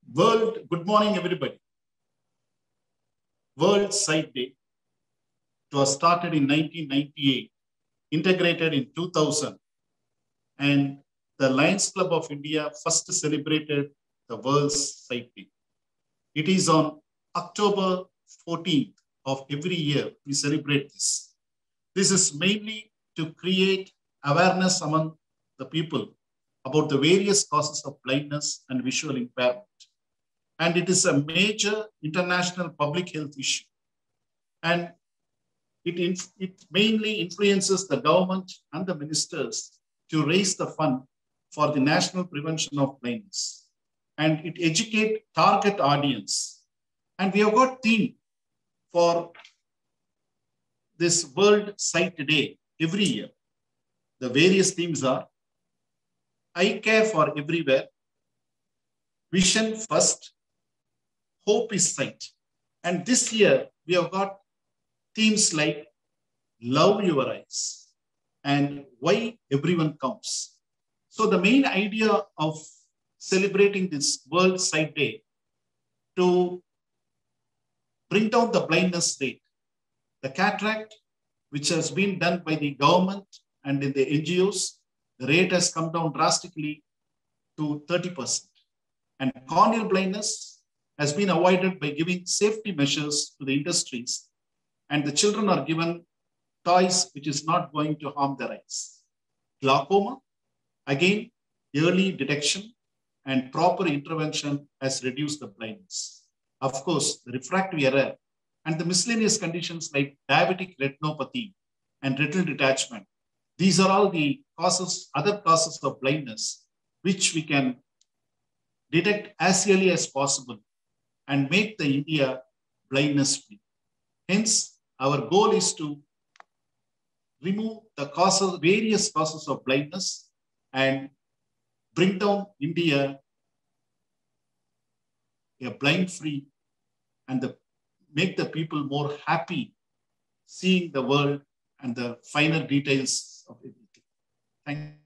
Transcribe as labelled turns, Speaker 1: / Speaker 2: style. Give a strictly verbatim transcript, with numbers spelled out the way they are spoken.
Speaker 1: World, good morning, everybody. World Sight Day. It was started in nineteen ninety-eight, integrated in two thousand, and the Lions Club of India first celebrated the World's Sight Day. It is on October fourteenth of every year we celebrate this. This is mainly to create awareness among the people about the various causes of blindness and visual impairment. And it is a major international public health issue. And it, it mainly influences the government and the ministers to raise the fund for the national prevention of blindness. And it educates target audience. And we have got theme for this World Sight Day every year. The various themes are Eye Care for Everywhere, Vision First, Hope is Sight. And this year, we have got themes like Love Your Eyes and Why Everyone Counts. So the main idea of celebrating this World Sight Day to bring down the blindness rate. The cataract, which has been done by the government and in the N G Os, the rate has come down drastically to thirty percent. And corneal blindness has been avoided by giving safety measures to the industries, and the children are given toys which is not going to harm their eyes. Glaucoma, again, early detection and proper intervention has reduced the blindness. Of course, the refractive error and the miscellaneous conditions like diabetic retinopathy and retinal detachment. These are all the causes, other causes of blindness, which we can detect as early as possible and make the India blindness free. Hence, our goal is to remove the causes, various causes of blindness and bring down India a blind free and the, make the people more happy seeing the world and the finer details of everything. Thank you.